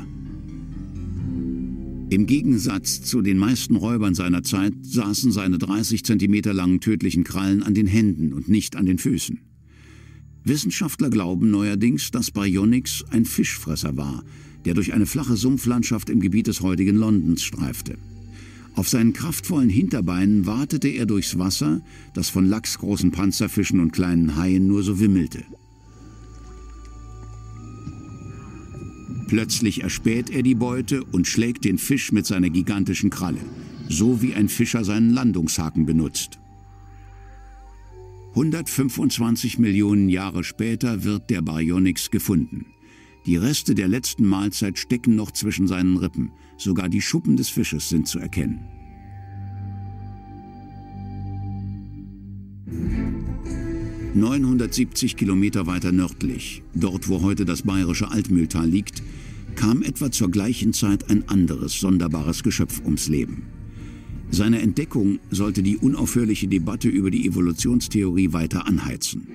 Im Gegensatz zu den meisten Räubern seiner Zeit saßen seine dreißig Zentimeter langen tödlichen Krallen an den Händen und nicht an den Füßen. Wissenschaftler glauben neuerdings, dass Baryonyx ein Fischfresser war, der durch eine flache Sumpflandschaft im Gebiet des heutigen Londons streifte. Auf seinen kraftvollen Hinterbeinen watete er durchs Wasser, das von lachsgroßen Panzerfischen und kleinen Haien nur so wimmelte. Plötzlich erspäht er die Beute und schlägt den Fisch mit seiner gigantischen Kralle, so wie ein Fischer seinen Landungshaken benutzt. hundertfünfundzwanzig Millionen Jahre später wird der Baryonyx gefunden. Die Reste der letzten Mahlzeit stecken noch zwischen seinen Rippen. Sogar die Schuppen des Fisches sind zu erkennen. neunhundertsiebzig Kilometer weiter nördlich, dort wo heute das bayerische Altmühltal liegt, kam etwa zur gleichen Zeit ein anderes, sonderbares Geschöpf ums Leben. Seine Entdeckung sollte die unaufhörliche Debatte über die Evolutionstheorie weiter anheizen.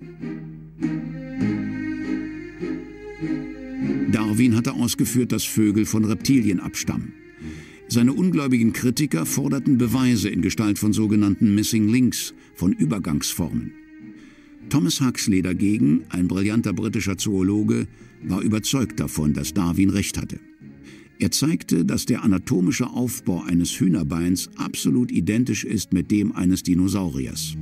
Darwin hatte ausgeführt, dass Vögel von Reptilien abstammen. Seine ungläubigen Kritiker forderten Beweise in Gestalt von sogenannten Missing Links, von Übergangsformen. Thomas Huxley dagegen, ein brillanter britischer Zoologe, war überzeugt davon, dass Darwin recht hatte. Er zeigte, dass der anatomische Aufbau eines Hühnerbeins absolut identisch ist mit dem eines Dinosauriers.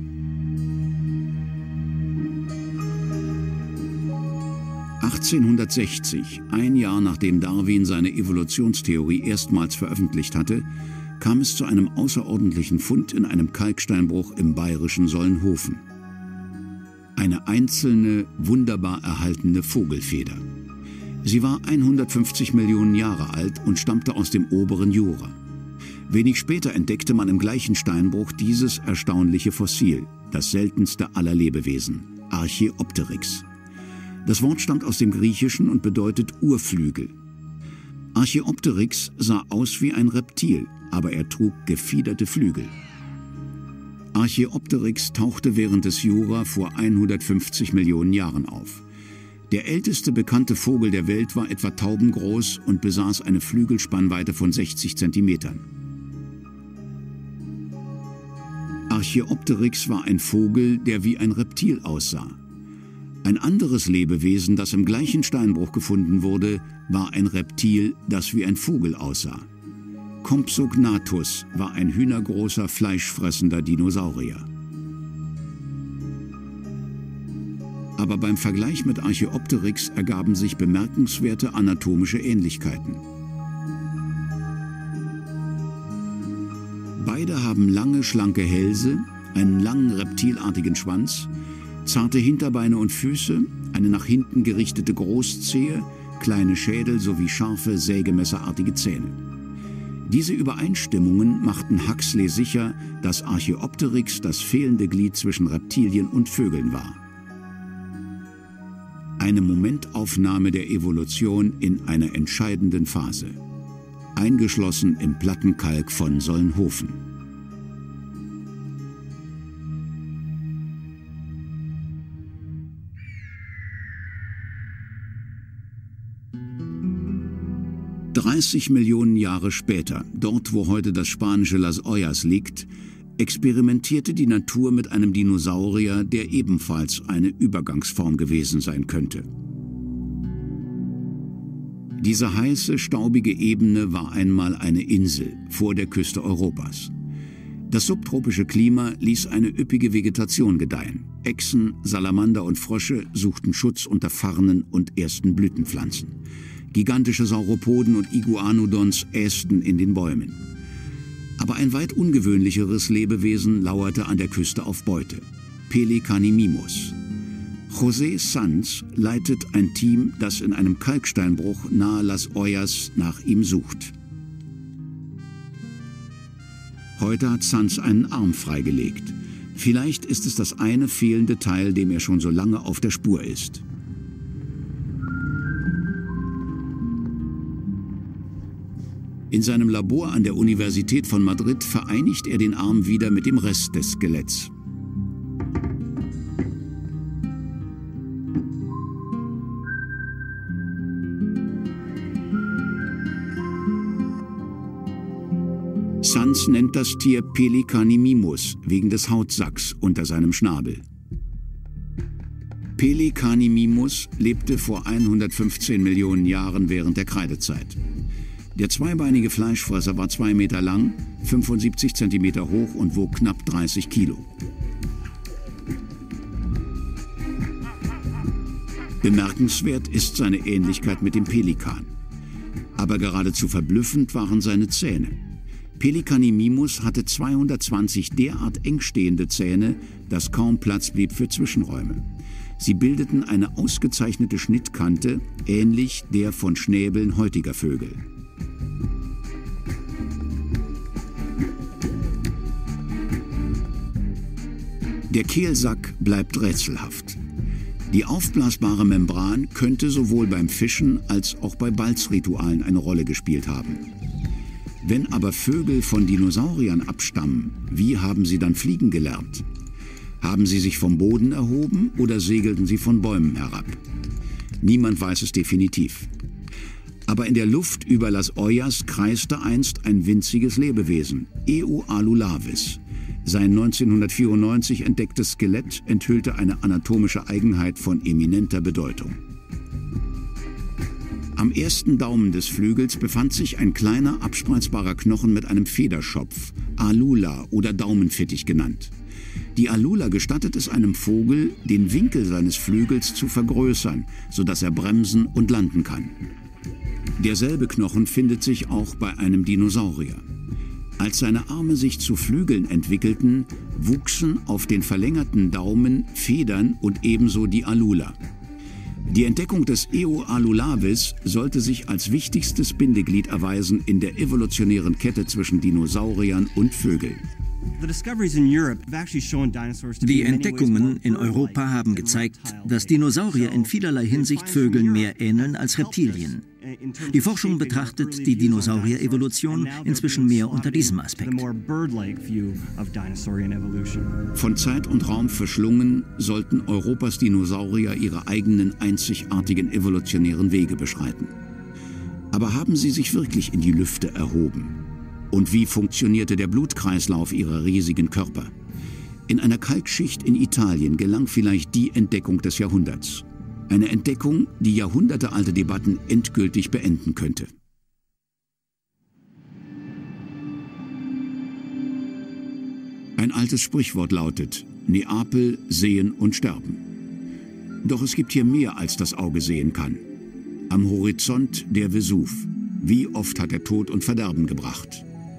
achtzehnhundertsechzig, ein Jahr nachdem Darwin seine Evolutionstheorie erstmals veröffentlicht hatte, kam es zu einem außerordentlichen Fund in einem Kalksteinbruch im bayerischen Solnhofen. Eine einzelne, wunderbar erhaltene Vogelfeder. Sie war hundertfünfzig Millionen Jahre alt und stammte aus dem oberen Jura. Wenig später entdeckte man im gleichen Steinbruch dieses erstaunliche Fossil, das seltenste aller Lebewesen, Archaeopteryx. Das Wort stammt aus dem Griechischen und bedeutet Urflügel. Archaeopteryx sah aus wie ein Reptil, aber er trug gefiederte Flügel. Archaeopteryx tauchte während des Jura vor hundertfünfzig Millionen Jahren auf. Der älteste bekannte Vogel der Welt war etwa taubengroß und besaß eine Flügelspannweite von sechzig Zentimetern. Archaeopteryx war ein Vogel, der wie ein Reptil aussah. Ein anderes Lebewesen, das im gleichen Steinbruch gefunden wurde, war ein Reptil, das wie ein Vogel aussah. Compsognathus war ein hühnergroßer, fleischfressender Dinosaurier. Aber beim Vergleich mit Archaeopteryx ergaben sich bemerkenswerte anatomische Ähnlichkeiten. Beide haben lange, schlanke Hälse, einen langen reptilartigen Schwanz, zarte Hinterbeine und Füße, eine nach hinten gerichtete Großzehe, kleine Schädel sowie scharfe, sägemesserartige Zähne. Diese Übereinstimmungen machten Huxley sicher, dass Archaeopteryx das fehlende Glied zwischen Reptilien und Vögeln war. Eine Momentaufnahme der Evolution in einer entscheidenden Phase, eingeschlossen im Plattenkalk von Solnhofen. dreißig Millionen Jahre später, dort wo heute das spanische Las Ollas liegt, experimentierte die Natur mit einem Dinosaurier, der ebenfalls eine Übergangsform gewesen sein könnte. Diese heiße, staubige Ebene war einmal eine Insel vor der Küste Europas. Das subtropische Klima ließ eine üppige Vegetation gedeihen. Echsen, Salamander und Frösche suchten Schutz unter Farnen und ersten Blütenpflanzen. Gigantische Sauropoden und Iguanodons ästen in den Bäumen. Aber ein weit ungewöhnlicheres Lebewesen lauerte an der Küste auf Beute: Pelecanimimus. José Sanz leitet ein Team, das in einem Kalksteinbruch nahe Las Ollas nach ihm sucht. Heute hat Sanz einen Arm freigelegt. Vielleicht ist es das eine fehlende Teil, dem er schon so lange auf der Spur ist. In seinem Labor an der Universität von Madrid vereinigt er den Arm wieder mit dem Rest des Skeletts. Sanz nennt das Tier Pelecanimimus wegen des Hautsacks unter seinem Schnabel. Pelecanimimus lebte vor hundertfünfzehn Millionen Jahren während der Kreidezeit. Der zweibeinige Fleischfresser war zwei Meter lang, fünfundsiebzig Zentimeter hoch und wog knapp dreißig Kilo. Bemerkenswert ist seine Ähnlichkeit mit dem Pelikan. Aber geradezu verblüffend waren seine Zähne. Pelecanimimus hatte zweihundertzwanzig derart eng stehende Zähne, dass kaum Platz blieb für Zwischenräume. Sie bildeten eine ausgezeichnete Schnittkante, ähnlich der von Schnäbeln heutiger Vögel. Der Kehlsack bleibt rätselhaft. Die aufblasbare Membran könnte sowohl beim Fischen als auch bei Balzritualen eine Rolle gespielt haben. Wenn aber Vögel von Dinosauriern abstammen, wie haben sie dann fliegen gelernt? Haben sie sich vom Boden erhoben oder segelten sie von Bäumen herab? Niemand weiß es definitiv. Aber in der Luft über Las Ollas kreiste einst ein winziges Lebewesen, Eoalulavis. Sein neunzehnhundertvierundneunzig entdecktes Skelett enthüllte eine anatomische Eigenheit von eminenter Bedeutung. Am ersten Daumen des Flügels befand sich ein kleiner, abspreizbarer Knochen mit einem Federschopf, Alula oder Daumenfittich genannt. Die Alula gestattet es einem Vogel, den Winkel seines Flügels zu vergrößern, sodass er bremsen und landen kann. Derselbe Knochen findet sich auch bei einem Dinosaurier. Als seine Arme sich zu Flügeln entwickelten, wuchsen auf den verlängerten Daumen Federn und ebenso die Alula. Die Entdeckung des Eoalulavis sollte sich als wichtigstes Bindeglied erweisen in der evolutionären Kette zwischen Dinosauriern und Vögeln. Die Entdeckungen in Europa haben gezeigt, dass Dinosaurier in vielerlei Hinsicht Vögeln mehr ähneln als Reptilien. Die Forschung betrachtet die Dinosaurier-Evolution inzwischen mehr unter diesem Aspekt. Von Zeit und Raum verschlungen, sollten Europas Dinosaurier ihre eigenen einzigartigen evolutionären Wege beschreiten. Aber haben sie sich wirklich in die Lüfte erhoben? Und wie funktionierte der Blutkreislauf ihrer riesigen Körper? In einer Kalkschicht in Italien gelang vielleicht die Entdeckung des Jahrhunderts. Eine Entdeckung, die jahrhundertealte Debatten endgültig beenden könnte. Ein altes Sprichwort lautet: Neapel sehen und sterben. Doch es gibt hier mehr, als das Auge sehen kann. Am Horizont der Vesuv. Wie oft hat er Tod und Verderben gebracht?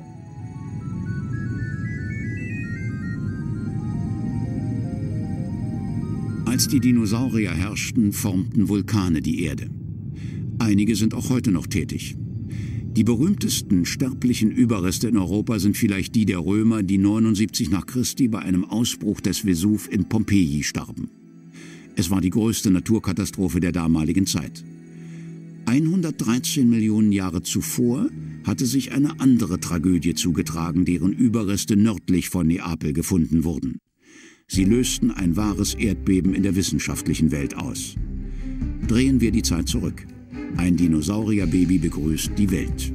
Als die Dinosaurier herrschten, formten Vulkane die Erde. Einige sind auch heute noch tätig. Die berühmtesten sterblichen Überreste in Europa sind vielleicht die der Römer, die neunundsiebzig nach Christi bei einem Ausbruch des Vesuv in Pompeji starben. Es war die größte Naturkatastrophe der damaligen Zeit. hundertdreizehn Millionen Jahre zuvor hatte sich eine andere Tragödie zugetragen, deren Überreste nördlich von Neapel gefunden wurden. Sie lösten ein wahres Erdbeben in der wissenschaftlichen Welt aus. Drehen wir die Zeit zurück. Ein Dinosaurierbaby begrüßt die Welt.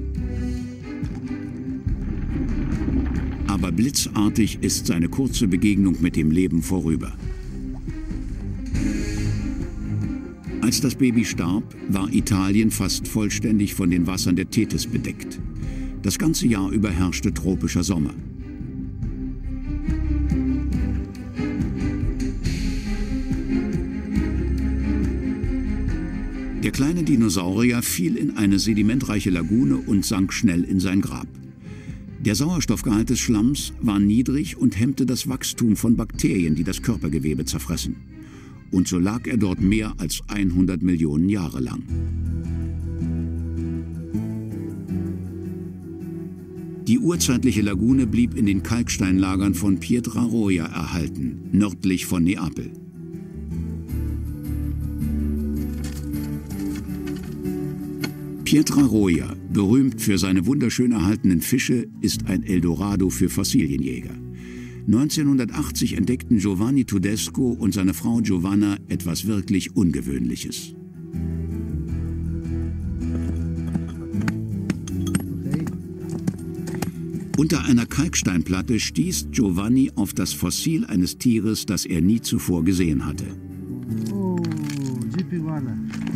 Aber blitzartig ist seine kurze Begegnung mit dem Leben vorüber. Als das Baby starb, war Italien fast vollständig von den Wassern der Tethys bedeckt. Das ganze Jahr über herrschte tropischer Sommer. Der kleine Dinosaurier fiel in eine sedimentreiche Lagune und sank schnell in sein Grab. Der Sauerstoffgehalt des Schlamms war niedrig und hemmte das Wachstum von Bakterien, die das Körpergewebe zerfressen. Und so lag er dort mehr als hundert Millionen Jahre lang. Die urzeitliche Lagune blieb in den Kalksteinlagern von Pietraroia erhalten, nördlich von Neapel. Pietraroia, berühmt für seine wunderschön erhaltenen Fische, ist ein Eldorado für Fossilienjäger. neunzehnhundertachtzig entdeckten Giovanni Tedesco und seine Frau Giovanna etwas wirklich Ungewöhnliches. Unter einer Kalksteinplatte stieß Giovanni auf das Fossil eines Tieres, das er nie zuvor gesehen hatte. Oh, Jeep-Iguana.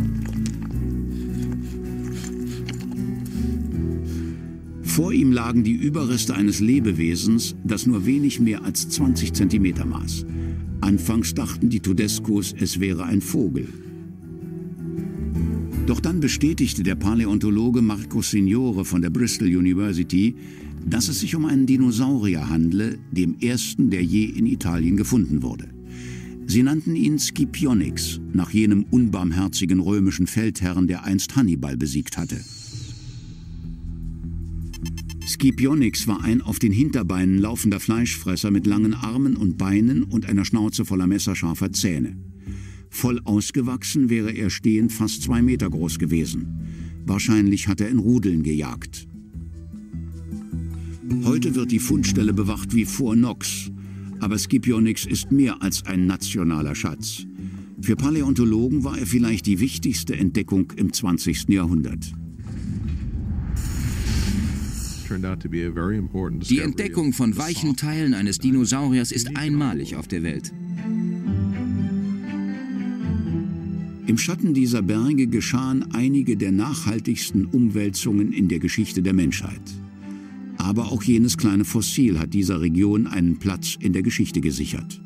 Vor ihm lagen die Überreste eines Lebewesens, das nur wenig mehr als zwanzig Zentimeter maß. Anfangs dachten die Tedescos, es wäre ein Vogel. Doch dann bestätigte der Paläontologe Marco Signore von der Bristol University, dass es sich um einen Dinosaurier handle, dem ersten, der je in Italien gefunden wurde. Sie nannten ihn Scipionyx, nach jenem unbarmherzigen römischen Feldherrn, der einst Hannibal besiegt hatte. Scipionyx war ein auf den Hinterbeinen laufender Fleischfresser mit langen Armen und Beinen und einer Schnauze voller messerscharfer Zähne. Voll ausgewachsen wäre er stehend fast zwei Meter groß gewesen. Wahrscheinlich hat er in Rudeln gejagt. Heute wird die Fundstelle bewacht wie vor Knox. Aber Scipionyx ist mehr als ein nationaler Schatz. Für Paläontologen war er vielleicht die wichtigste Entdeckung im zwanzigsten Jahrhundert. Die Entdeckung von weichen Teilen eines Dinosauriers ist einmalig auf der Welt. Im Schatten dieser Berge geschahen einige der nachhaltigsten Umwälzungen in der Geschichte der Menschheit. Aber auch jenes kleine Fossil hat dieser Region einen Platz in der Geschichte gesichert.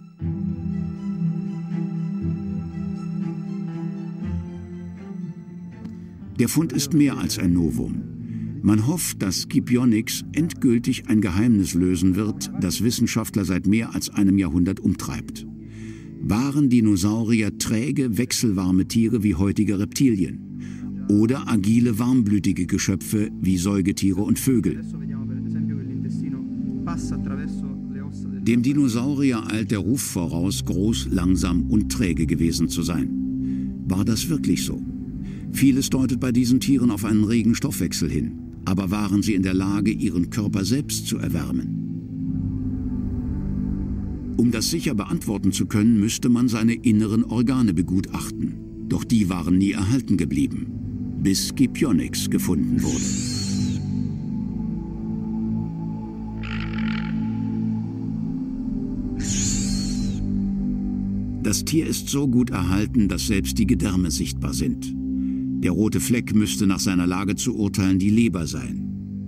Der Fund ist mehr als ein Novum. Man hofft, dass Scipionyx endgültig ein Geheimnis lösen wird, das Wissenschaftler seit mehr als einem Jahrhundert umtreibt. Waren Dinosaurier träge, wechselwarme Tiere wie heutige Reptilien? Oder agile, warmblütige Geschöpfe wie Säugetiere und Vögel? Dem Dinosaurier eilt der Ruf voraus, groß, langsam und träge gewesen zu sein. War das wirklich so? Vieles deutet bei diesen Tieren auf einen regen Stoffwechsel hin. Aber waren sie in der Lage, ihren Körper selbst zu erwärmen? Um das sicher beantworten zu können, müsste man seine inneren Organe begutachten. Doch die waren nie erhalten geblieben, bis Scipionyx gefunden wurde. Das Tier ist so gut erhalten, dass selbst die Gedärme sichtbar sind. Der rote Fleck müsste nach seiner Lage zu urteilen die Leber sein.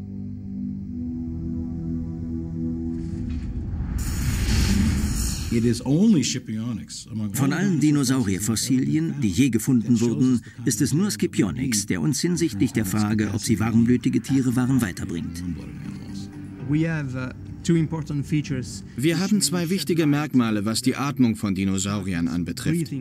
Von allen Dinosaurierfossilien, die je gefunden wurden, ist es nur Scipionyx, der uns hinsichtlich der Frage, ob sie warmblütige Tiere waren, weiterbringt. Wir haben zwei wichtige Merkmale, was die Atmung von Dinosauriern anbetrifft.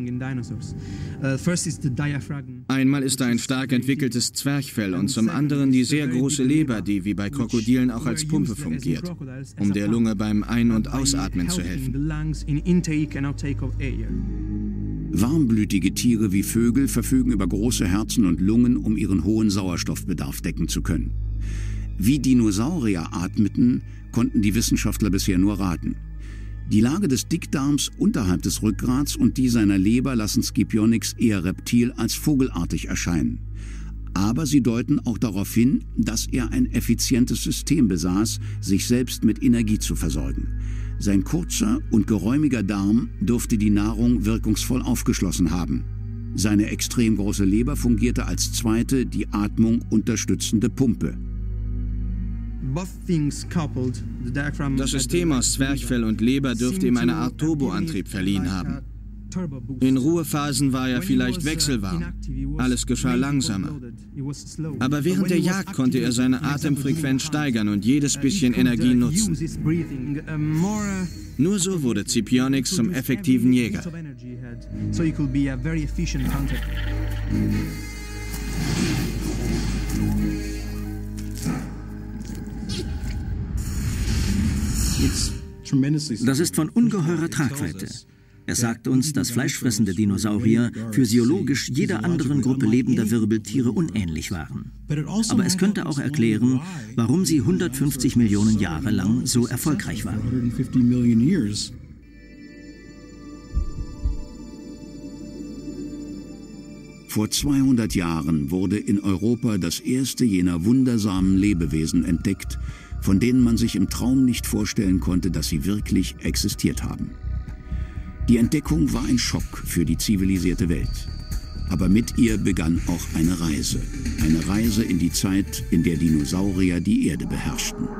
Einmal ist da ein stark entwickeltes Zwerchfell und zum anderen die sehr große Leber, die wie bei Krokodilen auch als Pumpe fungiert, um der Lunge beim Ein- und Ausatmen zu helfen. Warmblütige Tiere wie Vögel verfügen über große Herzen und Lungen, um ihren hohen Sauerstoffbedarf decken zu können. Wie Dinosaurier atmeten, konnten die Wissenschaftler bisher nur raten. Die Lage des Dickdarms unterhalb des Rückgrats und die seiner Leber lassen Scipionyx eher reptil- als vogelartig erscheinen. Aber sie deuten auch darauf hin, dass er ein effizientes System besaß, sich selbst mit Energie zu versorgen. Sein kurzer und geräumiger Darm dürfte die Nahrung wirkungsvoll aufgeschlossen haben. Seine extrem große Leber fungierte als zweite, die Atmung unterstützende Pumpe. Das System aus Zwerchfell und Leber dürfte ihm eine Art Turboantrieb verliehen haben. In Ruhephasen war er vielleicht wechselwarm. Alles geschah langsamer. Aber während der Jagd konnte er seine Atemfrequenz steigern und jedes bisschen Energie nutzen. Nur so wurde Scipionyx zum effektiven Jäger. Das ist von ungeheurer Tragweite. Er sagt uns, dass fleischfressende Dinosaurier physiologisch jeder anderen Gruppe lebender Wirbeltiere unähnlich waren. Aber es könnte auch erklären, warum sie hundertfünfzig Millionen Jahre lang so erfolgreich waren. Vor zweihundert Jahren wurde in Europa das erste jener wundersamen Lebewesen entdeckt, von denen man sich im Traum nicht vorstellen konnte, dass sie wirklich existiert haben. Die Entdeckung war ein Schock für die zivilisierte Welt. Aber mit ihr begann auch eine Reise. Eine Reise in die Zeit, in der Dinosaurier die Erde beherrschten.